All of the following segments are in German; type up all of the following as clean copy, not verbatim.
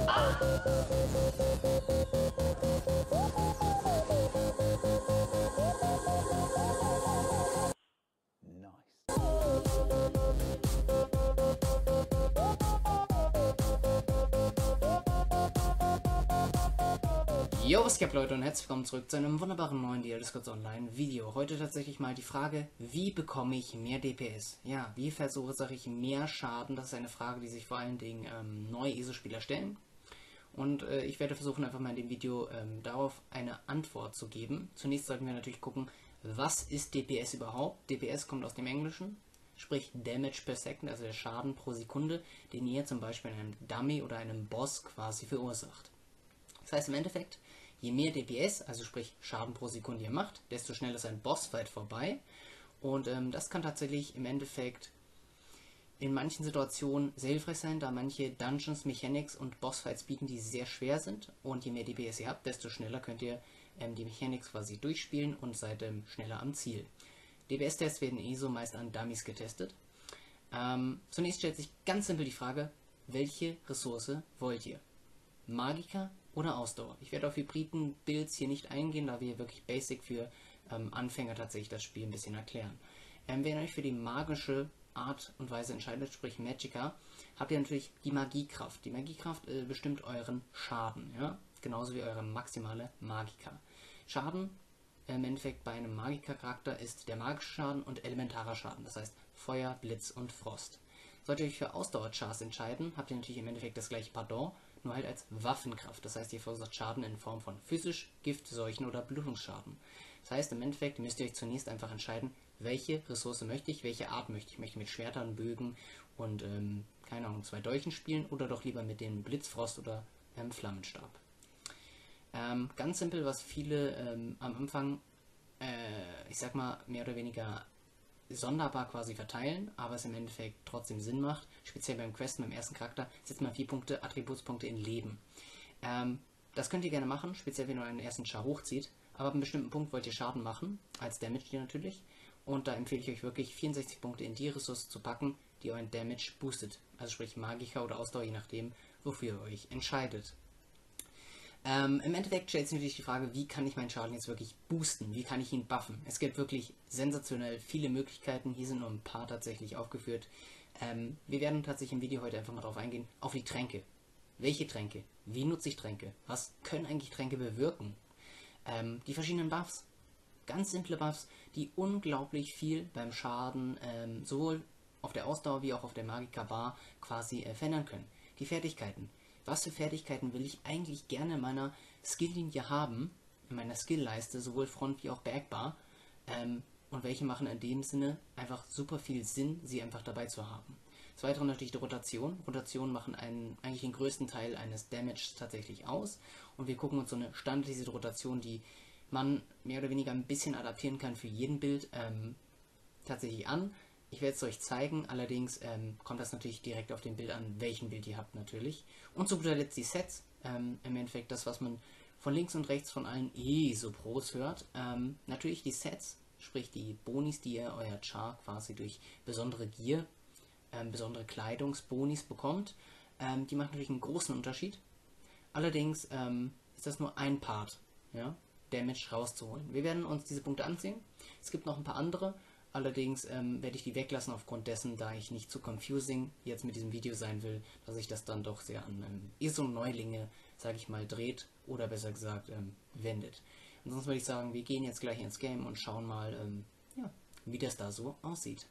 Yo, was geht, Leute, und herzlich willkommen zurück zu einem wunderbaren neuen The Elder Scrolls Online Video. Heute tatsächlich mal die Frage, wie bekomme ich mehr DPS? Ja, wie verursache ich mehr Schaden? Das ist eine Frage, die sich vor allen Dingen neue ESO-Spieler stellen. Und ich werde versuchen, einfach mal in dem Video darauf eine Antwort zu geben. Zunächst sollten wir natürlich gucken, was ist DPS überhaupt? DPS kommt aus dem Englischen, sprich Damage per Second, also der Schaden pro Sekunde, den ihr zum Beispiel einem Dummy oder einem Boss quasi verursacht. Das heißt im Endeffekt, je mehr DPS, also sprich Schaden pro Sekunde ihr macht, desto schneller ist ein Bossfight vorbei. Und das kann tatsächlich im Endeffekt in manchen Situationen sehr hilfreich sein, da manche Dungeons, Mechanics und Bossfights bieten, die sehr schwer sind. Und je mehr DPS ihr habt, desto schneller könnt ihr die Mechanics quasi durchspielen und seid schneller am Ziel. DPS-Tests werden so meist an Dummies getestet. Zunächst stellt sich ganz simpel die Frage, welche Ressource wollt ihr? Magika oder Ausdauer? Ich werde auf Hybriden-Builds hier nicht eingehen, da wir wirklich basic für Anfänger tatsächlich das Spiel ein bisschen erklären. Wenn ihr euch für die magische Art und Weise entscheidet, sprich Magicka, habt ihr natürlich die Magiekraft. Die Magiekraft bestimmt euren Schaden, ja? Genauso wie eure maximale Magika. Schaden im Endeffekt bei einem Magika-Charakter ist der magische Schaden und elementarer Schaden, das heißt Feuer, Blitz und Frost. Solltet ihr euch für Ausdauer-Chars entscheiden, habt ihr natürlich im Endeffekt das gleiche Pardon, nur halt als Waffenkraft. Das heißt, ihr verursacht Schaden in Form von physisch, Gift, Seuchen oder Blutungsschaden. Das heißt, im Endeffekt müsst ihr euch zunächst einfach entscheiden, welche Ressource möchte ich, welche Art möchte ich. Möchte ich mit Schwertern, Bögen und, keine Ahnung, 2 Dolchen spielen oder doch lieber mit dem Blitzfrost oder Flammenstab. Ganz simpel, was viele am Anfang, ich sag mal, mehr oder weniger sonderbar quasi verteilen, aber es im Endeffekt trotzdem Sinn macht. Speziell beim Questen, beim ersten Charakter, setzt man 4 Punkte Attributspunkte in Leben. Das könnt ihr gerne machen, speziell wenn ihr einen ersten Char hochzieht, aber ab einem bestimmten Punkt wollt ihr Schaden machen, als Damage hier natürlich, und da empfehle ich euch wirklich 64 Punkte in die Ressource zu packen, die euren Damage boostet. Also sprich Magika oder Ausdauer, je nachdem, wofür ihr euch entscheidet. Im Endeffekt stellt sich natürlich die Frage, wie kann ich meinen Schaden jetzt wirklich boosten? Wie kann ich ihn buffen? Es gibt wirklich sensationell viele Möglichkeiten. Hier sind nur ein paar tatsächlich aufgeführt. Wir werden tatsächlich im Video heute einfach mal drauf eingehen, auf die Tränke. Welche Tränke? Wie nutze ich Tränke? Was können eigentlich Tränke bewirken? Die verschiedenen Buffs. Ganz simple Buffs, die unglaublich viel beim Schaden sowohl auf der Ausdauer wie auch auf der Magika-Bar quasi verändern können. Die Fertigkeiten. Was für Fertigkeiten will ich eigentlich gerne in meiner Skilllinie haben, in meiner Skillleiste, sowohl Front wie auch Backbar, und welche machen in dem Sinne einfach super viel Sinn, sie einfach dabei zu haben. Des Weiteren natürlich die Rotation. Rotationen machen eigentlich den größten Teil eines Damages tatsächlich aus, und wir gucken uns so eine standardisierte Rotation, die man mehr oder weniger ein bisschen adaptieren kann für jeden Bild, tatsächlich an. Ich werde es euch zeigen, allerdings kommt das natürlich direkt auf dem Bild an, welchen Bild ihr habt natürlich. Und zu guter Letzt die Sets, im Endeffekt das, was man von links und rechts von allen ESO-Pros hört. Natürlich die Sets, sprich die Bonis, die ihr euer Char quasi durch besondere Gear, besondere Kleidungsbonis bekommt. Die machen natürlich einen großen Unterschied. Allerdings ist das nur ein Part, ja, Damage rauszuholen. Wir werden uns diese Punkte ansehen. Es gibt noch ein paar andere. Allerdings werde ich die weglassen aufgrund dessen, da ich nicht zu confusing jetzt mit diesem Video sein will, dass sich das dann doch sehr an ESO-Neulinge, sage ich mal, dreht oder besser gesagt wendet. Ansonsten würde ich sagen, wir gehen jetzt gleich ins Game und schauen mal, ja, wie das da so aussieht.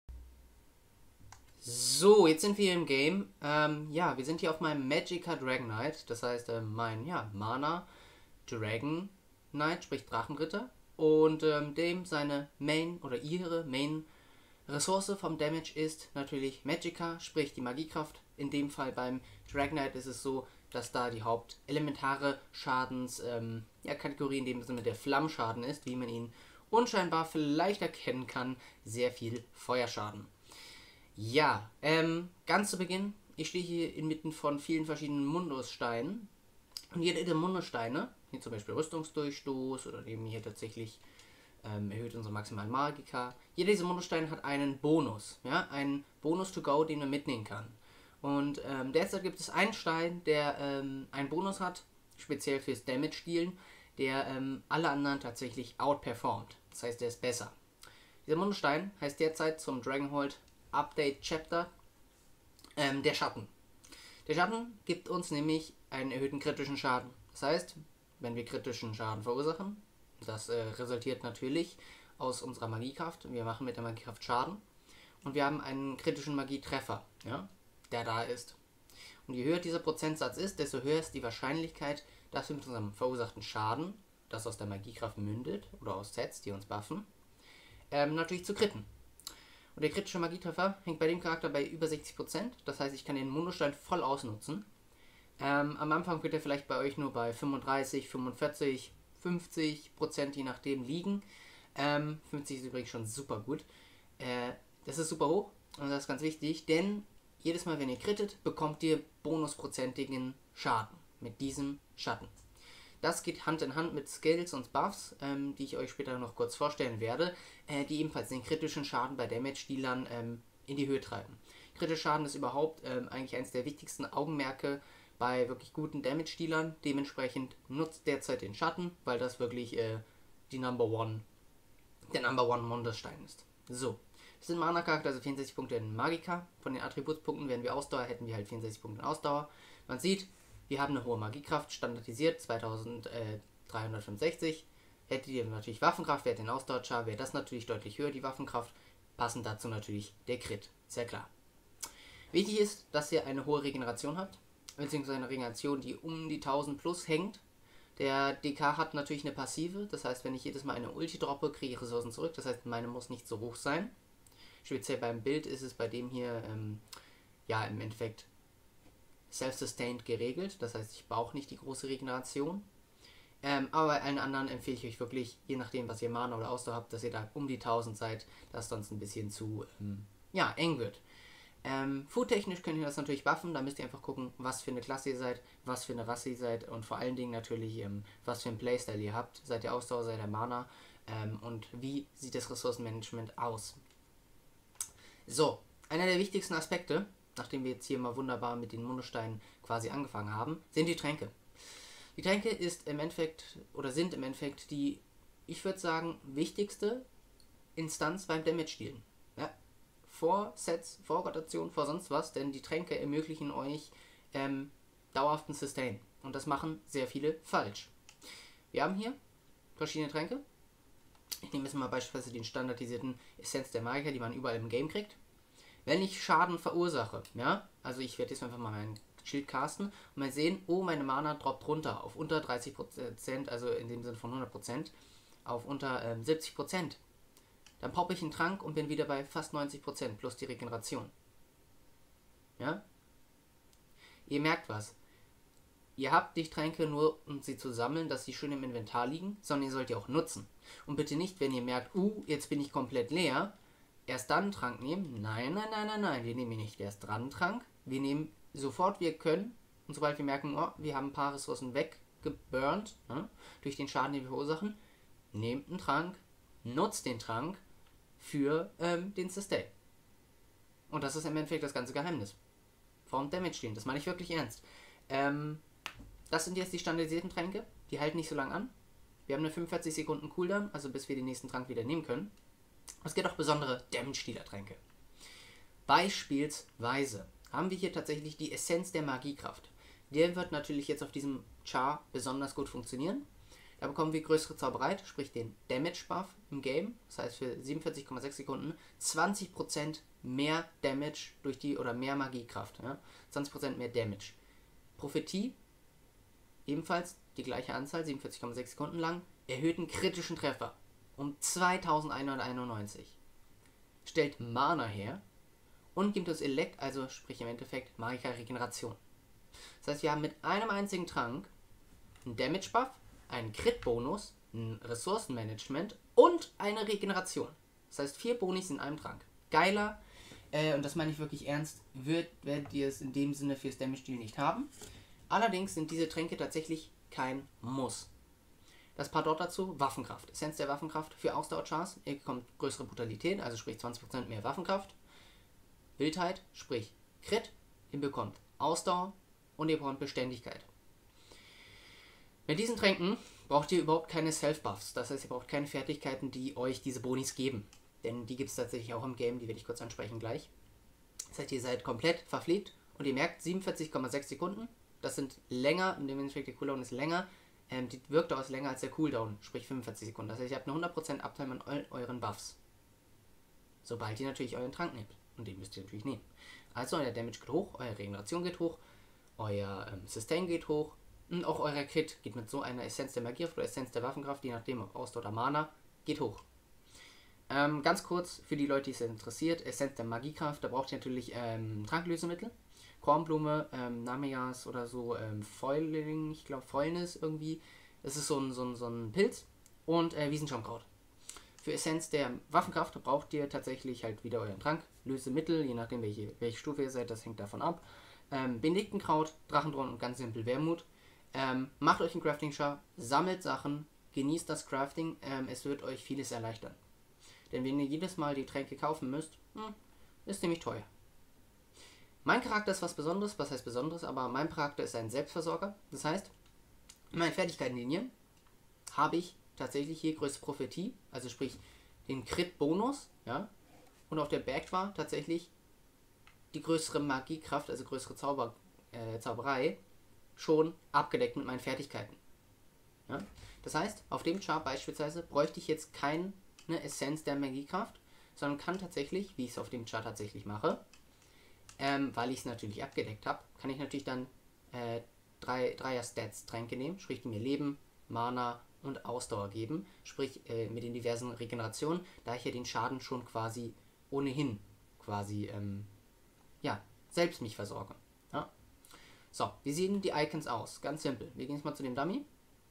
So, jetzt sind wir im Game. Ja, wir sind hier auf meinem Magicka Dragon Knight, das heißt mein Mana Dragon Knight, sprich Drachenritter. Und dem seine Main oder ihre Main Ressource vom Damage ist natürlich Magicka, sprich die Magiekraft. In dem Fall beim Dragon Knight ist es so, dass da die hauptelementare Schadens Kategorie in dem Sinne der Flammschaden ist, wie man ihn unscheinbar vielleicht erkennen kann, sehr viel Feuerschaden. Ja, ganz zu Beginn, ich stehe hier inmitten von vielen verschiedenen Mundussteinen. Und jede der Mundussteine, hier zum Beispiel Rüstungsdurchstoß oder eben hier tatsächlich erhöht unsere maximalen Magika. Jeder dieser Mundussteine hat einen Bonus, ja, einen Bonus to go, den man mitnehmen kann. Und derzeit gibt es einen Stein, der einen Bonus hat, speziell fürs Damage-Dealen, der alle anderen tatsächlich outperformt. Das heißt, der ist besser. Dieser Mondstein heißt derzeit zum Dragonhold Update Chapter der Schatten. Der Schatten gibt uns nämlich einen erhöhten kritischen Schaden. Das heißt, wenn wir kritischen Schaden verursachen, das resultiert natürlich aus unserer Magiekraft. Wir machen mit der Magiekraft Schaden. Und wir haben einen kritischen Magietreffer, ja, der da ist. Und je höher dieser Prozentsatz ist, desto höher ist die Wahrscheinlichkeit, dass wir mit unserem verursachten Schaden, das aus der Magiekraft mündet, oder aus Sets, die uns buffen, natürlich zu kritten. Und der kritische Magietreffer hängt bei dem Charakter bei über 60%. Das heißt, ich kann den Mondstein voll ausnutzen. Am Anfang wird er vielleicht bei euch nur bei 35, 45, 50%, je nachdem, liegen. 50 ist übrigens schon super gut. Das ist super hoch und das ist ganz wichtig, denn jedes Mal, wenn ihr krittet, bekommt ihr bonusprozentigen Schaden mit diesem Schatten. Das geht Hand in Hand mit Skills und Buffs, die ich euch später noch kurz vorstellen werde, die ebenfalls den kritischen Schaden bei Damage-Dealern in die Höhe treiben. Kritischer Schaden ist überhaupt eigentlich eines der wichtigsten Augenmerke bei wirklich guten Damage-Dealern. Dementsprechend nutzt derzeit den Schatten, weil das wirklich der Number One Mondstein ist. So, das sind Mana-Charakter, also 64 Punkte in Magika. Von den Attributspunkten wären wir Ausdauer, hätten wir halt 64 Punkte in Ausdauer. Man sieht, wir haben eine hohe Magiekraft, standardisiert 2365. Hättet ihr natürlich Waffenkraft, wäre den Ausdauer-Char, wäre das natürlich deutlich höher, die Waffenkraft. Passend dazu natürlich der Crit, sehr klar. Wichtig ist, dass ihr eine hohe Regeneration habt, beziehungsweise eine Regeneration, die um die 1000 plus hängt. Der DK hat natürlich eine Passive, das heißt, wenn ich jedes Mal eine Ulti droppe, kriege ich Ressourcen zurück, das heißt, meine muss nicht so hoch sein. Speziell beim Bild ist es bei dem hier, ja, im Endeffekt self-sustained geregelt, das heißt, ich brauche nicht die große Regeneration. Aber bei allen anderen empfehle ich euch wirklich, je nachdem, was ihr Mana oder Ausdauer habt, dass ihr da um die 1000 seid, dass sonst ein bisschen zu, ja, eng wird. Food-technisch könnt ihr das natürlich buffen, da müsst ihr einfach gucken, was für eine Klasse ihr seid, was für eine Rasse ihr seid und vor allen Dingen natürlich, was für ein Playstyle ihr habt. Seid ihr Ausdauer, seid ihr Mana und wie sieht das Ressourcenmanagement aus. So, einer der wichtigsten Aspekte, nachdem wir jetzt hier mal wunderbar mit den Mondsteinen quasi angefangen haben, sind die Tränke. Die Tränke ist im Endeffekt, oder sind im Endeffekt die, ich würde sagen, wichtigste Instanz beim Damage-Dealen. Ja? Vor Sets, vor Rotation, vor sonst was, denn die Tränke ermöglichen euch dauerhaften Sustain. Und das machen sehr viele falsch. Wir haben hier verschiedene Tränke. Ich nehme jetzt mal beispielsweise den standardisierten Essenz der Magier, die man überall im Game kriegt. Wenn ich Schaden verursache, ja, also ich werde jetzt einfach mal meinen Schild casten und mal sehen, oh, meine Mana droppt runter auf unter 30%, also in dem Sinne von 100%, auf unter 70%. Dann poppe ich einen Trank und bin wieder bei fast 90% plus die Regeneration. Ja? Ihr merkt was. Ihr habt die Tränke nur, um sie zu sammeln, dass sie schön im Inventar liegen, sondern ihr sollt die auch nutzen. Und bitte nicht, wenn ihr merkt, jetzt bin ich komplett leer, erst dann einen Trank nehmen. Nein, nein, nein, nein, nein. Wir nehmen nicht erst dran einen Trank. Wir nehmen sofort, wir können. Und sobald wir merken, wir haben ein paar Ressourcen weggeburnt, durch den Schaden, den wir verursachen, nehmt einen Trank, nutzt den Trank für den Sustain. Und das ist im Endeffekt das ganze Geheimnis. Vom Damage stehen. Das meine ich wirklich ernst. Das sind jetzt die standardisierten Tränke. Die halten nicht so lange an. Wir haben eine 45 Sekunden Cooldown, also bis wir den nächsten Trank wieder nehmen können. Es gibt auch besondere Damage-Dealer-Tränke. Beispielsweise haben wir hier tatsächlich die Essenz der Magiekraft. Der wird natürlich jetzt auf diesem Char besonders gut funktionieren. Da bekommen wir größere Zauberei, sprich den Damage-Buff im Game. Das heißt für 47,6 Sekunden 20% mehr Damage durch die, oder mehr Magiekraft. Ja? 20% mehr Damage. Prophetie, ebenfalls die gleiche Anzahl, 47,6 Sekunden lang, erhöhten kritischen Treffer um 2191. Stellt Mana her und gibt uns Elekt, also sprich im Endeffekt Magika-Regeneration. Das heißt, wir haben mit einem einzigen Trank einen Damage-Buff, einen Crit-Bonus, ein Ressourcenmanagement und eine Regeneration. Das heißt, 4 Bonis in einem Trank. Geiler, und das meine ich wirklich ernst, werdet ihr es in dem Sinne fürs Damage-Deal nicht haben. Allerdings sind diese Tränke tatsächlich kein Muss. Das Part dort dazu, Waffenkraft. Essenz der Waffenkraft für Ausdauer-Chars. Ihr bekommt größere Brutalität, also sprich 20% mehr Waffenkraft. Wildheit, sprich Crit. ihr bekommt Ausdauer und ihr bekommt Beständigkeit. Mit diesen Tränken braucht ihr überhaupt keine Self-Buffs. Das heißt, ihr braucht keine Fertigkeiten, die euch diese Bonis geben. Denn die gibt es tatsächlich auch im Game, die werde ich kurz ansprechen gleich. Das heißt, ihr seid komplett verpflegt und ihr merkt 47,6 Sekunden. Das sind länger, in dem Endeffekt der Cooldown ist länger. Die wirkt auch länger als der Cooldown, sprich 45 Sekunden. Das heißt, ihr habt eine 100% Uptime an euren Buffs. Sobald ihr natürlich euren Trank nehmt. Und den müsst ihr natürlich nehmen. Also euer Damage geht hoch, eure Regeneration geht hoch, euer Sustain geht hoch und auch euer Crit geht mit so einer Essenz der Magiekraft oder Essenz der Waffenkraft, je nachdem ob Ausdauer oder Mana, geht hoch. Ganz kurz für die Leute, die es interessiert, Essenz der Magiekraft, da braucht ihr natürlich Tranklösemittel. Kornblume, Namias oder so, Fäuling, ich glaube Fäulnis irgendwie. Das ist so ein Pilz. Und Wiesenschaumkraut. Für Essenz der Waffenkraft braucht ihr tatsächlich halt wieder euren Trank, Lösemittel, je nachdem welche Stufe ihr seid, das hängt davon ab. Benediktenkraut, Drachendrohnen und ganz simpel Wermut. Macht euch einen Crafting-Char, sammelt Sachen, genießt das Crafting, es wird euch vieles erleichtern. Denn wenn ihr jedes Mal die Tränke kaufen müsst, ist nämlich teuer. Mein Charakter ist was Besonderes, was heißt Besonderes, aber mein Charakter ist ein Selbstversorger. Das heißt, in meinen Fertigkeitenlinie habe ich tatsächlich hier größte Prophetie, also sprich den Crit-Bonus, ja, und auf der Bergbar tatsächlich die größere Magiekraft, also größere Zauberei, schon abgedeckt mit meinen Fertigkeiten. Ja? Das heißt, auf dem Chart beispielsweise bräuchte ich jetzt keine Essenz der Magiekraft, sondern kann tatsächlich, wie ich es auf dem Chart tatsächlich mache, weil ich es natürlich abgedeckt habe, kann ich natürlich dann Dreier-Stats-Tränke nehmen, sprich die mir Leben, Mana und Ausdauer geben, sprich mit den diversen Regenerationen, da ich ja den Schaden schon quasi ohnehin selbst mich versorge. Ja? So, wie sehen die Icons aus? Ganz simpel. Wir gehen jetzt mal zu dem Dummy.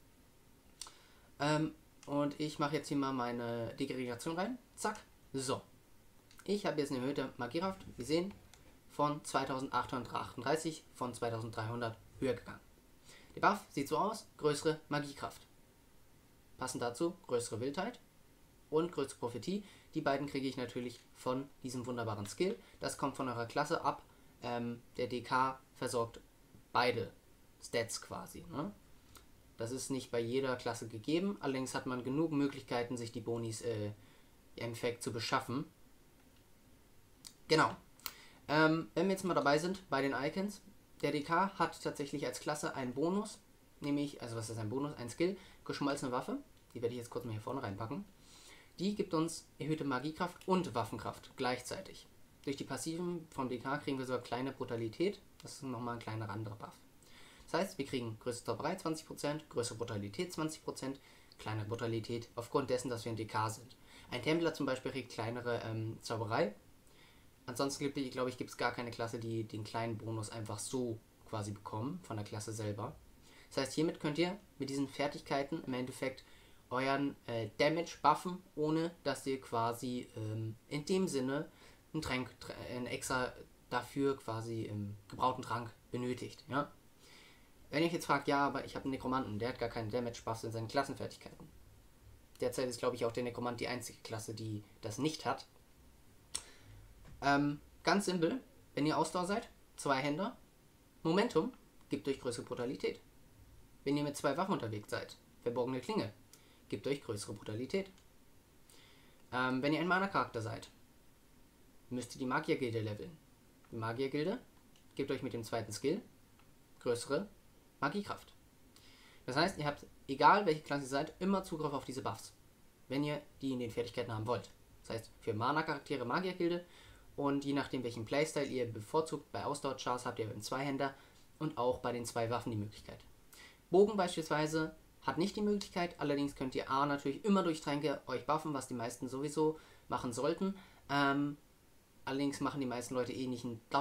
Und ich mache jetzt hier mal meine Degeneration rein. Zack. So. Ich habe jetzt eine erhöhte Magiekraft, wie sehen, von 2838 von 2300 höher gegangen. Der Buff sieht so aus, größere Magiekraft. Passend dazu größere Wildheit und größere Prophetie. Die beiden kriege ich natürlich von diesem wunderbaren Skill. Das kommt von eurer Klasse ab. Der DK versorgt beide Stats quasi. Ne? Das ist nicht bei jeder Klasse gegeben. Allerdings hat man genug Möglichkeiten, sich die Bonis im Endeffekt zu beschaffen. Genau. Wenn wir jetzt mal dabei sind bei den Icons, der DK hat tatsächlich als Klasse einen Bonus, nämlich, also was ist ein Bonus? Ein Skill, geschmolzene Waffe, die werde ich jetzt kurz mal hier vorne reinpacken. Die gibt uns erhöhte Magiekraft und Waffenkraft gleichzeitig. Durch die Passiven vom DK kriegen wir sogar kleine Brutalität, das ist nochmal ein kleiner anderer Buff. Das heißt, wir kriegen größere Zauberei 20%, größere Brutalität 20%, kleinere Brutalität aufgrund dessen, dass wir ein DK sind. Ein Templer zum Beispiel kriegt kleinere Zauberei. Ansonsten glaube ich, gibt es gar keine Klasse, die den kleinen Bonus einfach so quasi bekommen, von der Klasse selber. Das heißt, hiermit könnt ihr mit diesen Fertigkeiten im Endeffekt euren Damage buffen, ohne dass ihr quasi in dem Sinne einen extra dafür quasi gebrauten Trank benötigt. Ja? Wenn ihr euch jetzt fragt, ja, aber ich habe einen Nekromanten, der hat gar keinen Damage Buffs in seinen Klassenfertigkeiten. Derzeit ist, glaube ich, auch der Nekromant die einzige Klasse, die das nicht hat. Ganz simpel, wenn ihr Ausdauer seid, 2 Händer, Momentum gibt euch größere Brutalität. Wenn ihr mit 2 Waffen unterwegs seid, verborgene Klinge, gibt euch größere Brutalität. Wenn ihr ein Mana-Charakter seid, müsst ihr die Magiergilde leveln. Die Magiergilde gibt euch mit dem zweiten Skill größere Magiekraft. Das heißt, ihr habt, egal welche Klasse ihr seid, immer Zugriff auf diese Buffs, wenn ihr die in den Fertigkeiten haben wollt. Das heißt, für Mana-Charaktere Magiergilde und je nachdem welchen Playstyle ihr bevorzugt, bei Ausdauer-Chars habt ihr einen Zweihänder und auch bei den 2 Waffen die Möglichkeit. Bogen beispielsweise hat nicht die Möglichkeit, allerdings könnt ihr A natürlich immer durch Tränke euch buffen, was die meisten sowieso machen sollten. Allerdings machen die meisten Leute eh nicht ein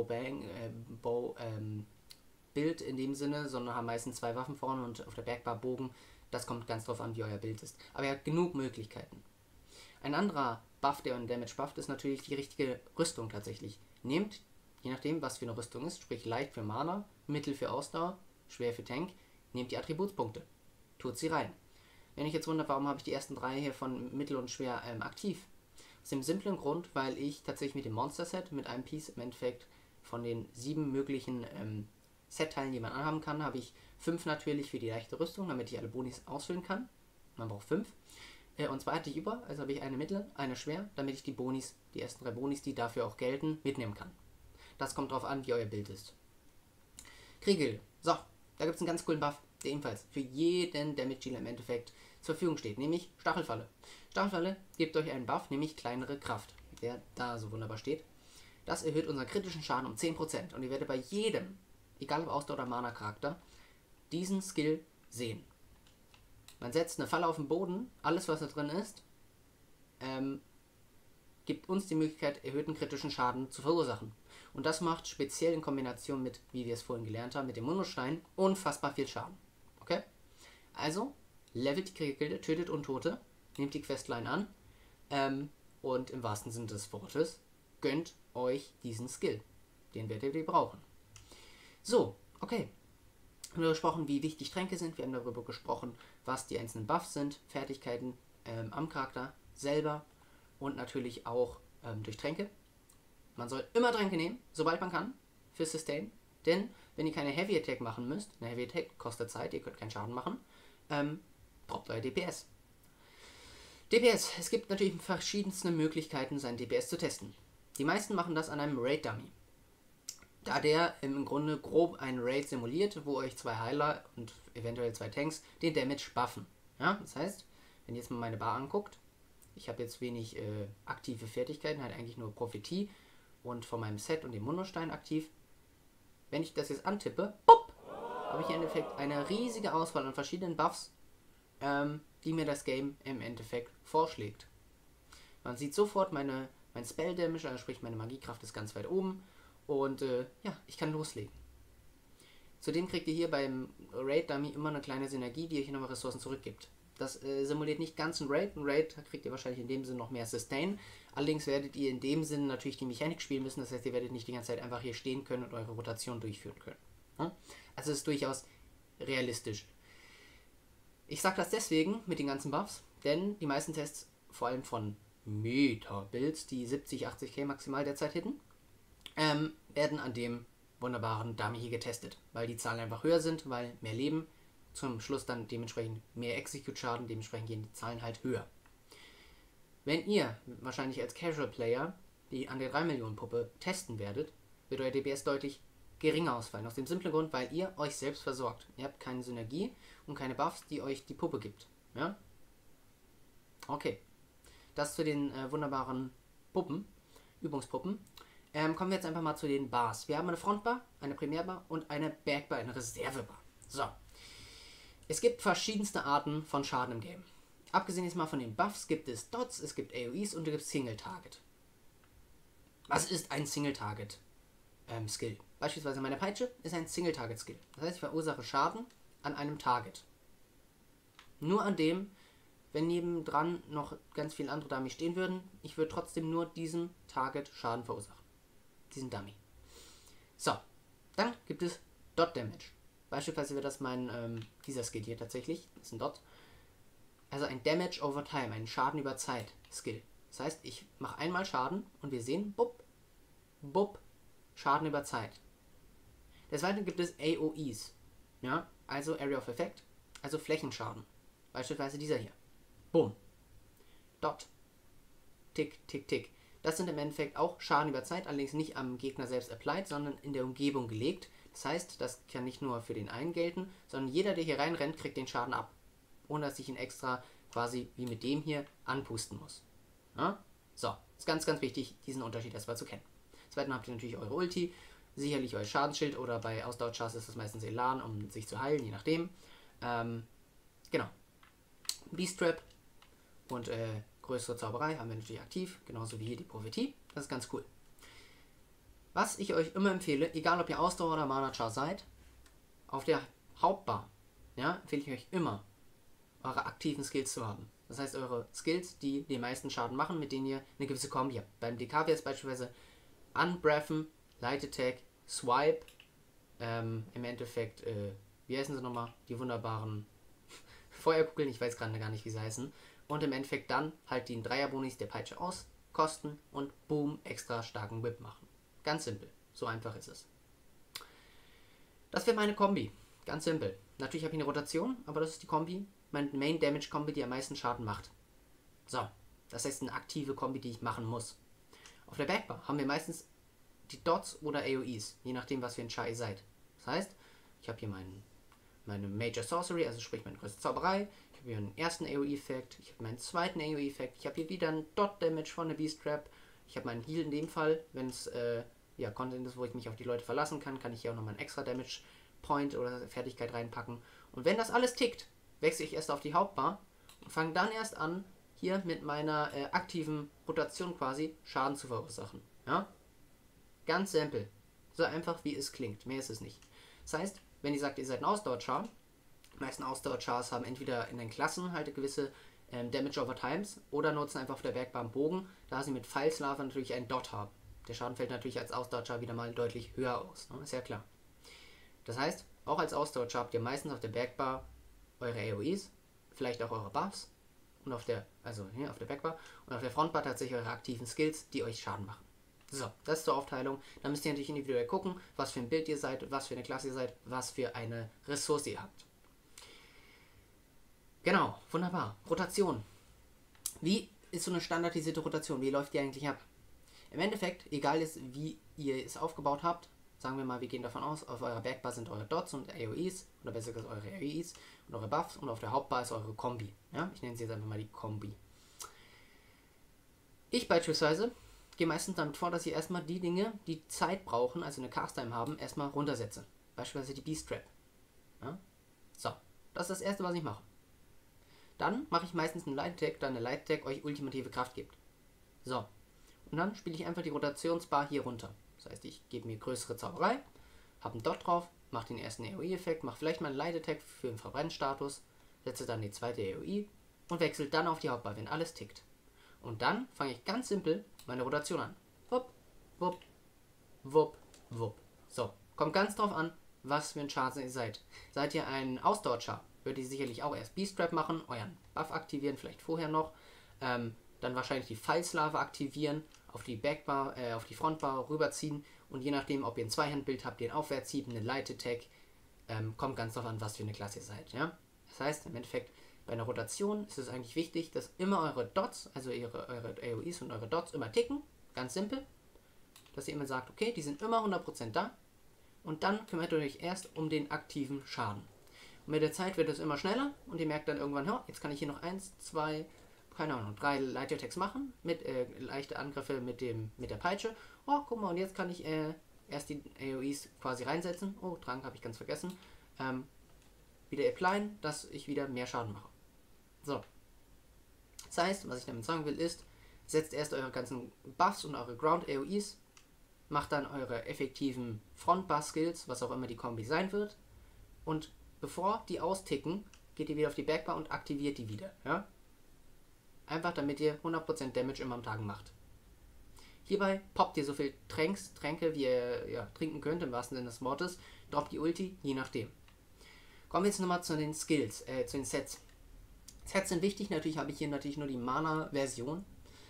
Bild in dem Sinne, sondern haben meistens 2 Waffen vorne und auf der Bergbar Bogen. Das kommt ganz drauf an, wie euer Bild ist. Aber ihr habt genug Möglichkeiten. Ein anderer Buff, der einen Damage bufft, ist natürlich die richtige Rüstung tatsächlich. Nehmt, je nachdem, was für eine Rüstung ist, sprich leicht für Mana, mittel für Ausdauer, schwer für Tank, nehmt die Attributspunkte. Tut sie rein. Wenn ich jetzt wundert, warum habe ich die ersten 3 hier von mittel und schwer aktiv? Aus dem simplen Grund, weil ich tatsächlich mit dem Monster-Set, mit einem Piece im Endeffekt von den 7 möglichen Set-Teilen, die man anhaben kann, habe ich 5 natürlich für die leichte Rüstung, damit ich alle Bonis ausfüllen kann. Man braucht 5. Und 2 hatte ich über, also habe ich eine mittel, eine schwer, damit ich die Bonis, die ersten 3 Bonis, die dafür auch gelten, mitnehmen kann. Das kommt darauf an, wie euer Bild ist. Kriegel. So, da gibt es einen ganz coolen Buff, der ebenfalls für jeden Damage-Dealer im Endeffekt zur Verfügung steht, nämlich Stachelfalle. Stachelfalle gibt euch einen Buff, nämlich kleinere Kraft, der da so wunderbar steht. Das erhöht unseren kritischen Schaden um 10% und ihr werdet bei jedem, egal ob Ausdauer oder Mana-Charakter, diesen Skill sehen. Man setzt eine Falle auf den Boden, alles was da drin ist, gibt uns die Möglichkeit, erhöhten kritischen Schaden zu verursachen. Und das macht speziell in Kombination mit, wie wir es vorhin gelernt haben, mit dem Mundostein, unfassbar viel Schaden. Okay? Also, levelt die Kriegergilde, tötet Untote, nehmt die Questline an und im wahrsten Sinne des Wortes, gönnt euch diesen Skill. Den werdet ihr brauchen. So, okay. Wir haben darüber gesprochen, wie wichtig Tränke sind. Wir haben darüber gesprochen, was die einzelnen Buffs sind, Fertigkeiten am Charakter selber und natürlich auch durch Tränke. Man soll immer Tränke nehmen, sobald man kann, für Sustain. Denn wenn ihr keine Heavy Attack machen müsst, eine Heavy Attack kostet Zeit, ihr könnt keinen Schaden machen, braucht euer DPS. DPS. Es gibt natürlich verschiedenste Möglichkeiten, sein DPS zu testen. Die meisten machen das an einem Raid-Dummy. Da der im Grunde grob einen Raid simuliert, wo euch 2 Heiler und eventuell 2 Tanks den Damage buffen. Ja, das heißt, wenn ihr jetzt mal meine Bar anguckt, ich habe jetzt wenig aktive Fertigkeiten, halt eigentlich nur Prophetie und von meinem Set und dem Mundostein aktiv. Wenn ich das jetzt antippe, bupp, habe ich im Endeffekt eine riesige Auswahl an verschiedenen Buffs, die mir das Game im Endeffekt vorschlägt. Man sieht sofort mein Spell Damage, also sprich meine Magiekraft ist ganz weit oben und ja, ich kann loslegen. Zudem kriegt ihr hier beim Raid Dummy immer eine kleine Synergie, die euch nochmal Ressourcen zurückgibt. Das simuliert nicht ganz ein Raid. Ein Raid kriegt ihr wahrscheinlich in dem Sinne noch mehr Sustain. Allerdings werdet ihr in dem Sinne natürlich die Mechanik spielen müssen. Das heißt, ihr werdet nicht die ganze Zeit einfach hier stehen können und eure Rotation durchführen können. Ja? Also es ist durchaus realistisch. Ich sage das deswegen mit den ganzen Buffs, denn die meisten Tests, vor allem von Meta-Builds, die 70, 80k maximal derzeit hitten, werden an dem wunderbaren Dummy hier getestet, weil die Zahlen einfach höher sind, weil mehr Leben, zum Schluss dann dementsprechend mehr Execute-Schaden, dementsprechend gehen die Zahlen halt höher. Wenn ihr wahrscheinlich als Casual-Player die an der 3 Millionen Puppe testen werdet, wird euer DPS deutlich geringer ausfallen. Aus dem simplen Grund, weil ihr euch selbst versorgt. Ihr habt keine Synergie und keine Buffs, die euch die Puppe gibt. Ja? Okay. Das zu den wunderbaren Puppen, Übungspuppen. Kommen wir jetzt einfach mal zu den Bars. Wir haben eine Frontbar, eine Primärbar und eine Backbar, eine Reservebar. So. Es gibt verschiedenste Arten von Schaden im Game. Abgesehen jetzt mal von den Buffs gibt es Dots, es gibt AoEs und es gibt Single Target. Was ist ein Single Target Skill? Beispielsweise meine Peitsche ist ein Single Target Skill. Das heißt, ich verursache Schaden an einem Target. Nur an dem, wenn nebendran noch ganz viele andere Dummy stehen würden, ich würde trotzdem nur diesem Target Schaden verursachen. Diesen Dummy. So, dann gibt es Dot Damage. Beispielsweise wäre das dieser Skill hier tatsächlich, das ist ein Dot. Also ein Damage over Time, ein Schaden über Zeit Skill. Das heißt, ich mache einmal Schaden und wir sehen, bupp, bupp, Schaden über Zeit. Des Weiteren gibt es AoEs, ja, also Area of Effect, also Flächenschaden. Beispielsweise dieser hier. Boom. Dot. Tick, tick, tick. Das sind im Endeffekt auch Schaden über Zeit, allerdings nicht am Gegner selbst applied, sondern in der Umgebung gelegt. Das heißt, das kann nicht nur für den einen gelten, sondern jeder, der hier reinrennt, kriegt den Schaden ab. Ohne dass ich ihn extra quasi wie mit dem hier anpusten muss. Ja? So, ist ganz, ganz wichtig, diesen Unterschied erstmal zu kennen. Zweitens habt ihr natürlich eure Ulti, sicherlich euer Schadensschild oder bei Ausdauerchars ist das meistens Elan, um sich zu heilen, je nachdem. Genau. Beast Trap und größere Zauberei haben wir natürlich aktiv, genauso wie hier die Prophetie. Das ist ganz cool. Was ich euch immer empfehle, egal ob ihr Ausdauer oder Mana-Char seid, auf der Hauptbar, ja, empfehle ich euch immer, eure aktiven Skills zu haben. Das heißt, eure Skills, die den meisten Schaden machen, mit denen ihr eine gewisse Kombi habt. Beim DK wäre es beispielsweise Unbreathen, Light Attack, Swipe, im Endeffekt, wie heißen sie nochmal? Die wunderbaren Feuerkugeln, ich weiß gerade gar nicht, wie sie heißen. Und im Endeffekt dann halt den Dreierbonis der Peitsche auskosten und boom, extra starken Whip machen. Ganz simpel. So einfach ist es. Das wäre meine Kombi. Ganz simpel. Natürlich habe ich eine Rotation, aber das ist die Kombi, meine Main Damage Kombi, die am meisten Schaden macht. So, das heißt eine aktive Kombi, die ich machen muss. Auf der Backbar haben wir meistens die Dots oder AoEs, je nachdem, was für ein Char ihr seid. Das heißt, ich habe hier meine Major Sorcery, also sprich meine größte Zauberei. Ich habe hier einen ersten AoE-Effekt, ich habe meinen zweiten AoE-Effekt, ich habe hier wieder einen Dot-Damage von der Beast Trap. Ich habe meinen Heal in dem Fall, wenn es Content ist, wo ich mich auf die Leute verlassen kann, kann ich hier auch nochmal einen extra Damage Point oder Fertigkeit reinpacken. Und wenn das alles tickt, wechsle ich erst auf die Hauptbar und fange dann erst an, hier mit meiner aktiven Rotation quasi Schaden zu verursachen. Ja? Ganz simpel. So einfach wie es klingt. Mehr ist es nicht. Das heißt, wenn ihr sagt, ihr seid ein Ausdauer-Char, die meisten Ausdauer-Chars haben entweder in den Klassen halt gewisse Damage over Times oder nutzen einfach auf der Bergbar einen Bogen, da sie mit Pfeilslava natürlich einen Dot haben. Der Schaden fällt natürlich als Ausdauer-Char wieder mal deutlich höher aus. Ne? Ist ja klar. Das heißt, auch als Ausdauer-Char habt ihr meistens auf der Backbar eure AoEs, vielleicht auch eure Buffs und auf der Backbar und auf der Frontbar tatsächlich eure aktiven Skills, die euch Schaden machen. So, das ist zur Aufteilung. Da müsst ihr natürlich individuell gucken, was für ein Bild ihr seid, was für eine Klasse ihr seid, was für eine Ressource ihr habt. Genau, wunderbar. Rotation. Wie ist so eine standardisierte Rotation? Wie läuft die eigentlich ab? Im Endeffekt, egal ist, wie ihr es aufgebaut habt, sagen wir mal, wir gehen davon aus, auf eurer Backbar sind eure Dots und AoEs, oder besser gesagt eure AoEs und eure Buffs, und auf der Hauptbar ist eure Kombi. Ja? Ich nenne sie jetzt einfach mal die Kombi. Ich beispielsweise gehe meistens damit vor, dass ich erstmal die Dinge, die Zeit brauchen, also eine Cast-Time haben, erstmal runtersetze. Beispielsweise die Beast Trap. Ja? So, das ist das erste, was ich mache. Dann mache ich meistens einen Light Attack, da eine Light Attack euch ultimative Kraft gibt. So, und dann spiele ich einfach die Rotationsbar hier runter. Das heißt, ich gebe mir größere Zauberei, habe einen Dot drauf, mache den ersten AoE-Effekt, mache vielleicht mal einen Light Attack für einen Verbrennstatus, setze dann die zweite AoE und wechsle dann auf die Hauptbar, wenn alles tickt. Und dann fange ich ganz simpel meine Rotation an. Wupp, wupp, wupp, wupp. So, kommt ganz drauf an, was für ein Char ihr seid. Seid ihr ein Ausdauer-Char, würdet ihr sicherlich auch erst Beast Trap machen, euren Buff aktivieren, vielleicht vorher noch, dann wahrscheinlich die Pfeilslava aktivieren, auf die Backbar, auf die Frontbar rüberziehen und je nachdem, ob ihr ein Zweihandbild habt, den Aufwärtshieb, eine Light Attack, kommt ganz drauf an, was für eine Klasse ihr seid. Ja? Das heißt, im Endeffekt, bei einer Rotation ist es eigentlich wichtig, dass immer eure Dots, also eure AoEs und eure Dots immer ticken, ganz simpel, dass ihr immer sagt, okay, die sind immer 100% da und dann kümmert ihr euch erst um den aktiven Schaden. Und mit der Zeit wird es immer schneller und ihr merkt dann irgendwann, ja, jetzt kann ich hier noch 1, 2, keine Ahnung, 3 Light Attacks machen, mit leichte Angriffe mit der Peitsche. Oh, guck mal, und jetzt kann ich erst die AoEs quasi reinsetzen. Oh, Trank habe ich ganz vergessen. Wieder applyen, dass ich wieder mehr Schaden mache. So. Das heißt, was ich damit sagen will, ist, setzt erst eure ganzen Buffs und eure Ground AoEs, macht dann eure effektiven Front-Bar-Skills, was auch immer die Kombi sein wird, und bevor die austicken, geht ihr wieder auf die Backbar und aktiviert die wieder. Ja? Einfach damit ihr 100% Damage immer am Tag macht. Hierbei poppt ihr so viel Tränke, wie ihr trinken könnt, im wahrsten Sinne des Wortes, droppt die Ulti, je nachdem. Kommen wir jetzt nochmal zu den Skills, zu den Sets. Sets sind wichtig, natürlich habe ich hier natürlich nur die Mana-Version.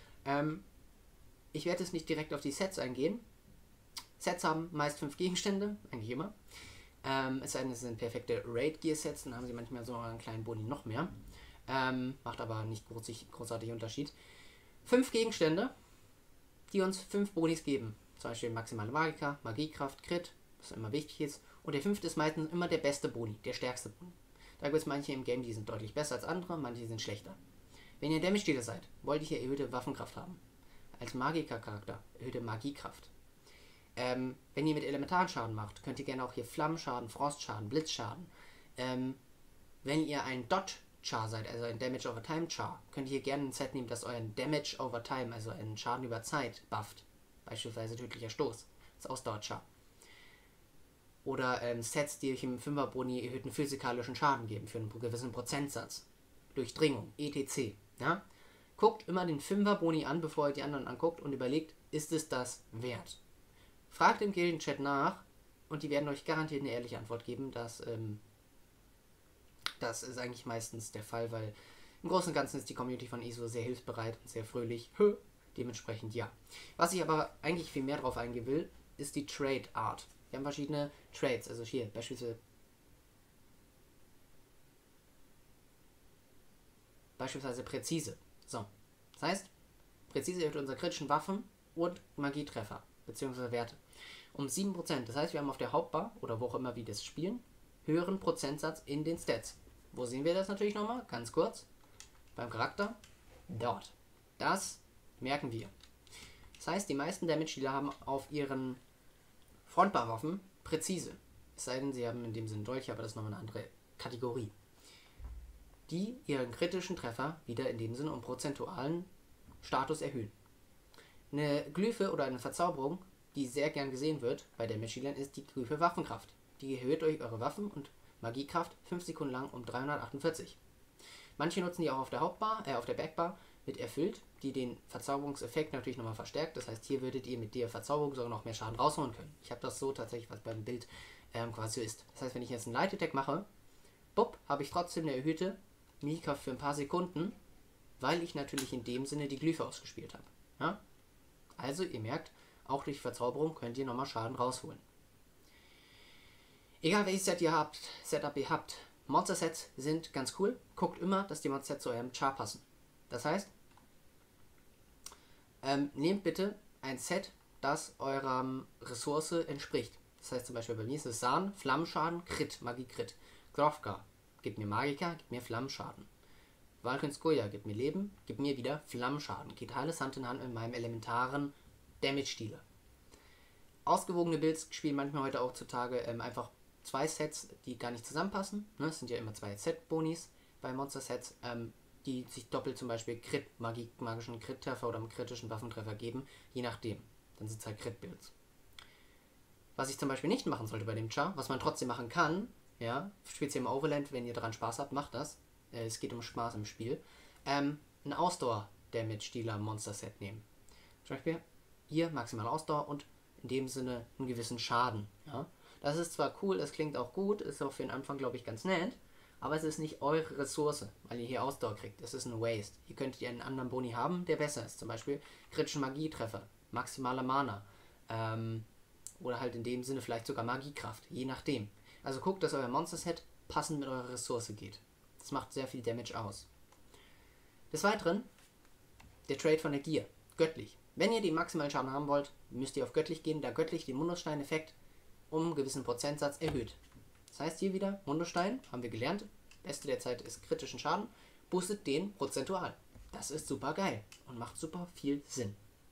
Ich werde jetzt nicht direkt auf die Sets eingehen. Sets haben meist 5 Gegenstände, eigentlich immer. Es sei denn, es sind perfekte Raid-Gear-Sets, dann haben sie manchmal so einen kleinen Boni noch mehr. Macht aber nicht großartig Unterschied. 5 Gegenstände, die uns 5 Bonis geben. Zum Beispiel maximale Magika, Magiekraft, Crit, was immer wichtig ist. Und der 5. ist meistens immer der beste Boni, der stärkste Boni. Da gibt es manche im Game, die sind deutlich besser als andere, manche sind schlechter. Wenn ihr Damage-Dealer seid, wollt ihr hier erhöhte Waffenkraft haben. Als Magiker-Charakter erhöhte Magiekraft. Wenn ihr mit Elementalschaden macht, könnt ihr gerne auch hier Flammenschaden, Frostschaden, Blitzschaden. Wenn ihr ein Dodge-Char seid, also ein Damage over Time Char, könnt ihr hier gerne ein Set nehmen, das euren Damage over Time, also einen Schaden über Zeit, bufft. Beispielsweise tödlicher Stoß, das Ausdauer-Char. Oder Sets, die euch im 5er-Boni erhöhten physikalischen Schaden geben, für einen gewissen Prozentsatz. Durchdringung, etc. Ja? Guckt immer den 5er-Boni an, bevor ihr die anderen anguckt und überlegt, ist es das wert? Fragt im Gildenchat nach und die werden euch garantiert eine ehrliche Antwort geben. Das ist eigentlich meistens der Fall, weil im Großen und Ganzen ist die Community von ISO sehr hilfsbereit und sehr fröhlich. Dementsprechend ja. Was ich aber eigentlich viel mehr drauf eingehen will, ist die Trade Art. Wir haben verschiedene Trades, also hier beispielsweise präzise. So, das heißt, präzise erhöht unsere kritischen Waffen und Magietreffer, beziehungsweise Werte. Um 7%. Das heißt, wir haben auf der Hauptbar, oder wo auch immer wir das spielen, höheren Prozentsatz in den Stats. Wo sehen wir das natürlich nochmal? Ganz kurz. Beim Charakter. Dort. Das merken wir. Das heißt, die meisten Damage-Dealer haben auf ihren Frontbarwaffen präzise. Es sei denn, sie haben in dem Sinne Dolche, aber das ist nochmal eine andere Kategorie. Die ihren kritischen Treffer wieder in dem Sinne um prozentualen Status erhöhen. Eine Glyphe oder eine Verzauberung, die sehr gern gesehen wird bei Damage-Dealern, ist die Glyphe Waffenkraft. Die erhöht euch eure Waffen- und Magiekraft 5 Sekunden lang um 348. Manche nutzen die auch auf der auf der Backbar mit erfüllt, die den Verzauberungseffekt natürlich nochmal verstärkt. Das heißt, hier würdet ihr mit der Verzauberung sogar noch mehr Schaden rausholen können. Ich habe das so tatsächlich, was beim Bild quasi so ist. Das heißt, wenn ich jetzt einen Light Attack mache, bupp, habe ich trotzdem eine erhöhte Magiekraft für ein paar Sekunden, weil ich natürlich in dem Sinne die Glyphe ausgespielt habe. Ja? Also, ihr merkt, auch durch Verzauberung könnt ihr nochmal Schaden rausholen. Egal welches Setup ihr habt, Monster-Sets sind ganz cool. Guckt immer, dass die Monster-Sets zu eurem Char passen. Das heißt, nehmt bitte ein Set, das eurer Ressource entspricht. Das heißt zum Beispiel bei mir ist es Sahn, Flammenschaden, Crit, Magie, Crit. Grofka gibt mir Magika, gibt mir Flammenschaden. Valkynskoja gibt mir Leben, gibt mir wieder Flammenschaden. Geht alles Hand in Hand mit meinem elementaren Damage-Stile. Ausgewogene Builds spielen manchmal heute auch zutage einfach zwei Sets, die gar nicht zusammenpassen. Ne? Es sind ja immer zwei Set-Bonis bei Monster-Sets, die sich doppelt zum Beispiel magischen Crit-Treffer oder kritischen Waffentreffer geben, je nachdem. Dann sind es halt Crit-Builds. Was ich zum Beispiel nicht machen sollte bei dem Char, was man trotzdem machen kann, ja, speziell im Overland, wenn ihr daran Spaß habt, macht das. Es geht um Spaß im Spiel. Ein Ausdauer-Damage-Dealer-Monster-Set nehmen. Zum Beispiel hier maximale Ausdauer und in dem Sinne einen gewissen Schaden. Ja. Das ist zwar cool, es klingt auch gut, ist auch für den Anfang, glaube ich, ganz nett, aber es ist nicht eure Ressource, weil ihr hier Ausdauer kriegt. Es ist ein Waste. Ihr könntet einen anderen Boni haben, der besser ist. Zum Beispiel kritischen Magietreffer, maximaler Mana oder halt in dem Sinne vielleicht sogar Magiekraft, je nachdem. Also guckt, dass euer Monster-Set passend mit eurer Ressource geht. Das macht sehr viel Damage aus. Des Weiteren, der Trade von der Gier. Göttlich. Wenn ihr den maximalen Schaden haben wollt, müsst ihr auf göttlich gehen, da göttlich den Mundusstein-Effekt um einen gewissen Prozentsatz erhöht. Das heißt hier wieder, Mundusstein, haben wir gelernt, beste der Zeit ist kritischen Schaden, boostet den prozentual. Das ist super geil und macht super viel Sinn.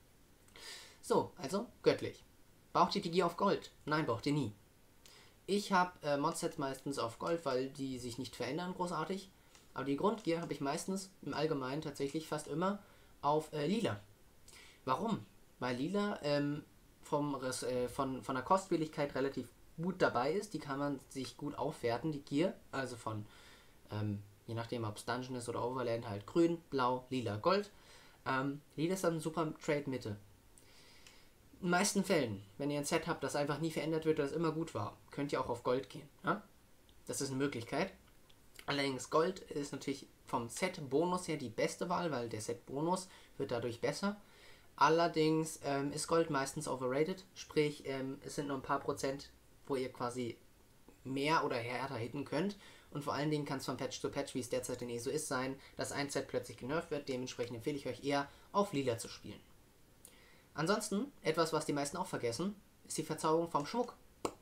So, also göttlich. Braucht ihr die Gier auf Gold? Nein, braucht ihr nie. Ich habe Monster-Sets meistens auf Gold, weil die sich nicht verändern großartig. Aber die Grundgier habe ich meistens im Allgemeinen tatsächlich fast immer auf Lila. Warum? Weil Lila von der Kostwilligkeit relativ gut dabei ist. Die kann man sich gut aufwerten, die Gier. Also von, je nachdem ob es Dungeon ist oder Overland, halt grün, blau, lila, gold. Lila ist dann ein super Trade Mitte. In den meisten Fällen, wenn ihr ein Set habt, das einfach nie verändert wird, das immer gut war, könnt ihr auch auf Gold gehen. Ja? Das ist eine Möglichkeit. Allerdings Gold ist natürlich vom Set-Bonus her die beste Wahl, weil der Set-Bonus wird dadurch besser. Allerdings ist Gold meistens overrated, sprich es sind nur ein paar Prozent, wo ihr quasi mehr oder härter hitten könnt. Und vor allen Dingen kann es von Patch zu Patch, wie es derzeit in ESO ist, sein, dass ein Set plötzlich genervt wird. Dementsprechend empfehle ich euch eher, auf Lila zu spielen. Ansonsten, etwas, was die meisten auch vergessen, ist die Verzauberung vom Schmuck.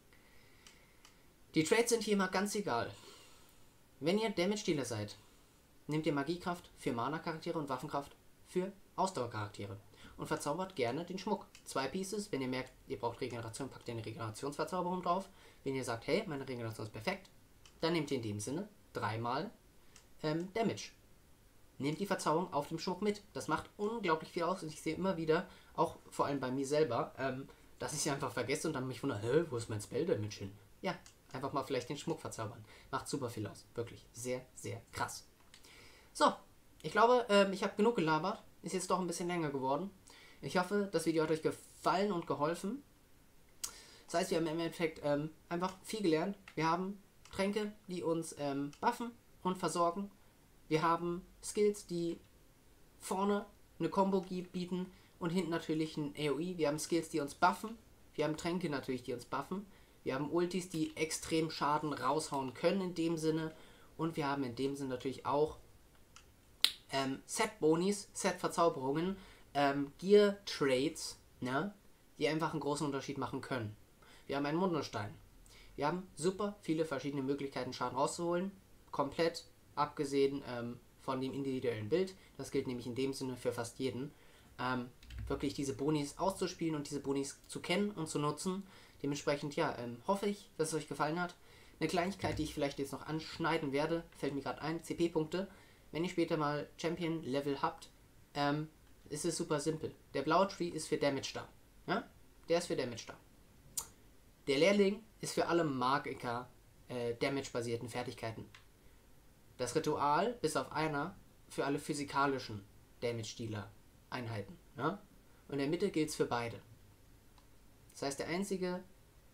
Die Trades sind hier immer ganz egal. Wenn ihr Damage-Dealer seid, nehmt ihr Magiekraft für Mana-Charaktere und Waffenkraft für Ausdauer-Charaktere und verzaubert gerne den Schmuck. 2 Pieces, wenn ihr merkt, ihr braucht Regeneration, packt ihr eine Regenerationsverzauberung drauf. Wenn ihr sagt, hey, meine Regeneration ist perfekt, dann nehmt ihr in dem Sinne 3-mal Damage. Nehmt die Verzauberung auf dem Schmuck mit. Das macht unglaublich viel aus und ich sehe immer wieder, auch vor allem bei mir selber, dass ich sie einfach vergesse und dann mich wundere, wo ist mein Spell Damage hin? Ja, einfach mal vielleicht den Schmuck verzaubern. Macht super viel aus. Wirklich sehr, sehr krass. So, ich glaube, ich habe genug gelabert. Ist jetzt doch ein bisschen länger geworden. Ich hoffe, das Video hat euch gefallen und geholfen. Das heißt, wir haben im Endeffekt einfach viel gelernt. Wir haben Tränke, die uns buffen und versorgen. Wir haben Skills, die vorne eine Combo bieten und hinten natürlich ein AoE. Wir haben Skills, die uns buffen Wir haben Tränke natürlich, die uns buffen. Wir haben Ultis, die extrem Schaden raushauen können in dem Sinne. Und wir haben in dem Sinne natürlich auch Set-Bonis, Set-Verzauberungen, Gear-Trades, ne, die einfach einen großen Unterschied machen können. Wir haben einen Munderstein. Wir haben super viele verschiedene Möglichkeiten, Schaden rauszuholen. Komplett abgesehen von dem individuellen Bild. Das gilt nämlich in dem Sinne für fast jeden. Wirklich diese Bonis auszuspielen und diese Bonis zu kennen und zu nutzen. Dementsprechend, ja, hoffe ich, dass es euch gefallen hat. Eine Kleinigkeit, die ich vielleicht jetzt noch anschneiden werde, fällt mir gerade ein, CP-Punkte. Wenn ihr später mal Champion-Level habt, ist es super simpel. Der blaue Tree ist für Damage da. Ja? Der ist für Damage da. Der Lehrling ist für alle Magiker Damage-basierten Fertigkeiten. Das Ritual, bis auf einer, für alle physikalischen Damage-Dealer-Einheiten. Ja? Und in der Mitte gilt es für beide. Das heißt, der einzige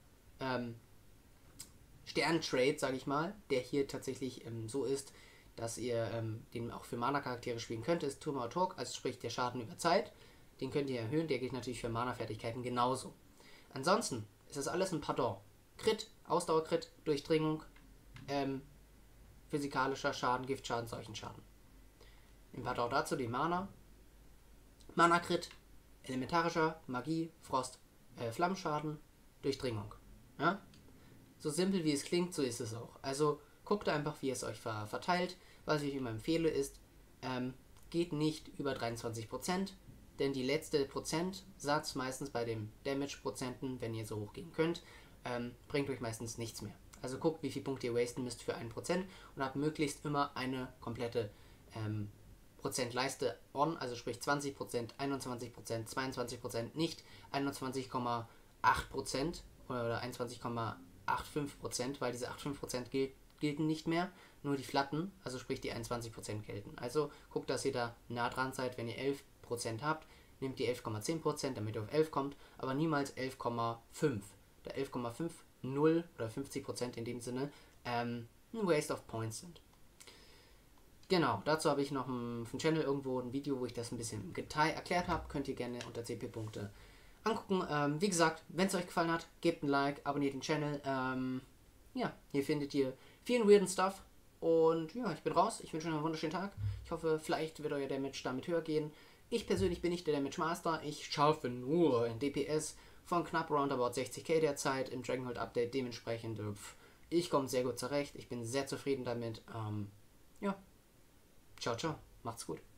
Stern-Trade, sage ich mal, der hier tatsächlich so ist, dass ihr den auch für Mana-Charaktere spielen könnt, ist Turm or Talk, also sprich der Schaden über Zeit. Den könnt ihr erhöhen, der gilt natürlich für Mana-Fertigkeiten genauso. Ansonsten ist das alles ein Pardon. Crit, Ausdauer-Crit, Durchdringung, physikalischer Schaden, Giftschaden, Seuchenschaden. Im Pardon dazu die Mana. Mana-Crit, elementarischer, Magie, Frost, Flammenschaden, Durchdringung. Ja? So simpel wie es klingt, so ist es auch. Also guckt einfach, wie es euch verteilt. Was ich immer empfehle ist, geht nicht über 23%, denn die letzte Prozentsatz, meistens bei den Damage-Prozenten, wenn ihr so hoch gehen könnt, bringt euch meistens nichts mehr. Also guckt, wie viel Punkte ihr wasten müsst für 1% und habt möglichst immer eine komplette Prozentleiste on, also sprich 20%, 21%, 22%, nicht 21,8% oder 21,85%, weil diese 85% gelten nicht mehr, nur die Flatten, also sprich die 21% gelten. Also guckt, dass ihr da nah dran seid. Wenn ihr 11% habt, nehmt ihr 11,10%, damit ihr auf 11 kommt, aber niemals 11,5. Da 11,5, 0 oder 50% in dem Sinne ein Waste of Points sind. Genau, dazu habe ich noch auf dem Channel irgendwo ein Video, wo ich das ein bisschen im Detail erklärt habe. Könnt ihr gerne unter CP-Punkte angucken. Wie gesagt, wenn es euch gefallen hat, gebt ein Like, abonniert den Channel. Ja, hier findet ihr vielen weirden Stuff. Und ja, ich bin raus. Ich wünsche euch einen wunderschönen Tag. Ich hoffe, vielleicht wird euer Damage damit höher gehen. Ich persönlich bin nicht der Damage Master. Ich schaffe nur in DPS von knapp roundabout 60k derzeit im Dragonholt Update. Dementsprechend, ich komme sehr gut zurecht. Ich bin sehr zufrieden damit. Ja, ciao, ciao. Macht's gut.